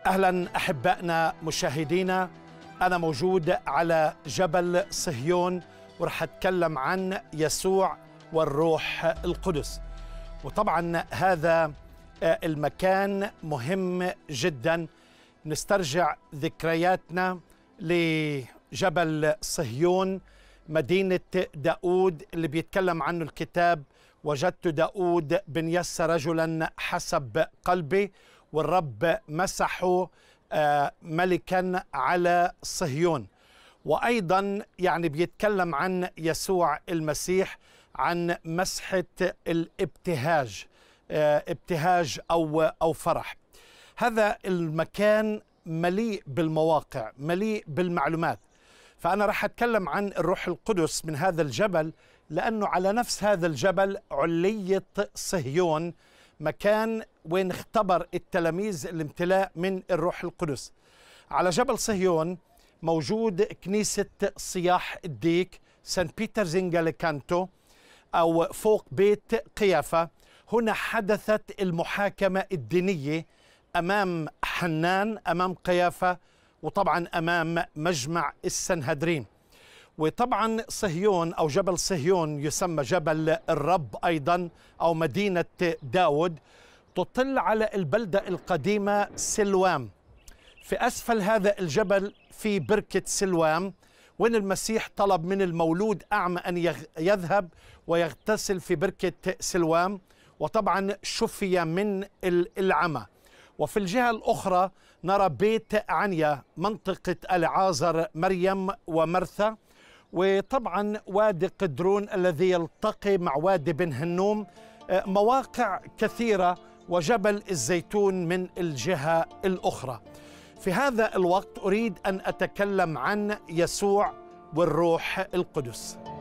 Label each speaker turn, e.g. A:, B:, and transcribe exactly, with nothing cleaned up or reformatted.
A: أهلا أحبائنا مشاهدينا، أنا موجود على جبل صهيون ورح أتكلم عن يسوع والروح القدس. وطبعا هذا المكان مهم جدا، نسترجع ذكرياتنا لجبل صهيون، مدينة داود اللي بيتكلم عنه الكتاب: وجدت داود بن يسى رجلا حسب قلبي، والرب مسحه ملكا على صهيون. وأيضا يعني بيتكلم عن يسوع المسيح، عن مسحة الابتهاج، ابتهاج أو أو فرح. هذا المكان مليء بالمواقع، مليء بالمعلومات. فأنا رح أتكلم عن الروح القدس من هذا الجبل، لأنه على نفس هذا الجبل علية صهيون، مكان وين اختبر التلاميذ الامتلاء من الروح القدس. على جبل صهيون موجود كنيسة صياح الديك، سان بيترز إن جاليكانتو، أو فوق بيت قيافة. هنا حدثت المحاكمة الدينية أمام حنان، أمام قيافة، وطبعا أمام مجمع السنهدرين. وطبعا صهيون أو جبل صهيون يسمى جبل الرب أيضا، أو مدينة داود، تطل على البلدة القديمة سلوام. في أسفل هذا الجبل في بركة سلوام، وين المسيح طلب من المولود أعمى أن يذهب ويغتسل في بركة سلوام، وطبعا شفي من العمى. وفي الجهة الأخرى نرى بيت عنيا، منطقة العازر، مريم ومرثا، وطبعا وادي قدرون الذي يلتقي مع وادي بن هنوم، مواقع كثيرة، وجبل الزيتون من الجهة الأخرى. في هذا الوقت أريد أن أتكلم عن يسوع والروح القدس.